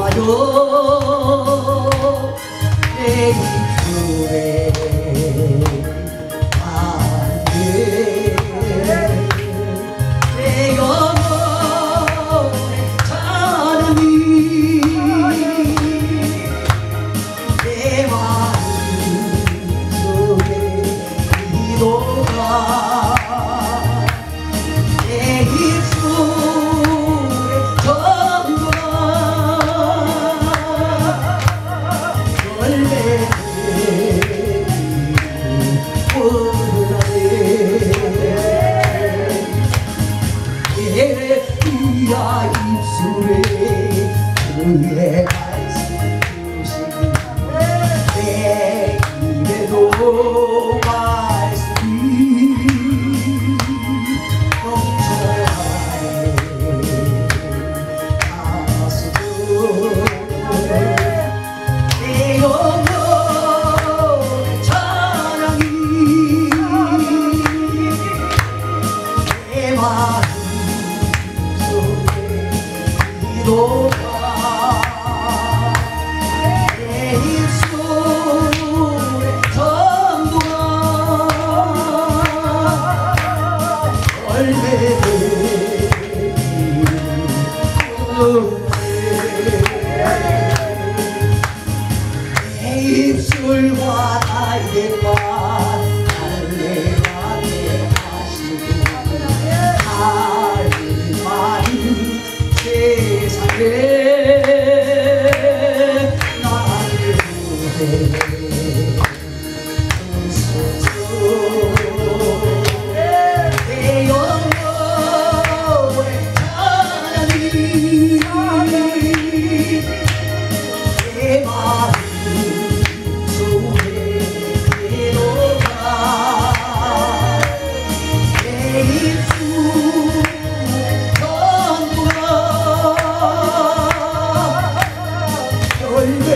내 입술에 내 영혼의 찬양이 내 마음속에 기도가 내 입술에 전부가 야 입술에 그의 말씀 주시니 내 입에도 말씀이 넘쳐나네 가슴도 내 영혼의 찬양이 내 마음 기도가 내 입술에 전부가 내 입술과 나의 말 달래가게 하시고 하는 말이 세상에 나를 구해 주소서 내 영혼의 찬양이 내 마음 속에 기도가 내 입술 전부가